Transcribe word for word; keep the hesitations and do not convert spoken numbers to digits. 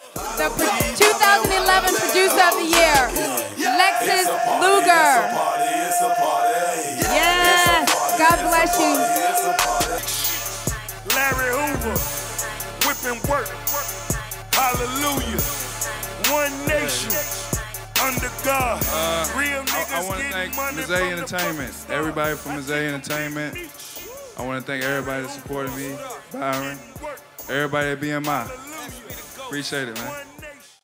The two thousand eleven Producer of the Year, Lex Luger. Yes, God bless you. Larry Hoover, whipping work. Hallelujah. One nation under God. Uh, Real niggas I, I want to thank Miz A Entertainment, everybody from Miz A Entertainment. I want to thank everybody that supported me, Byron, everybody at B M I. Appreciate it, man.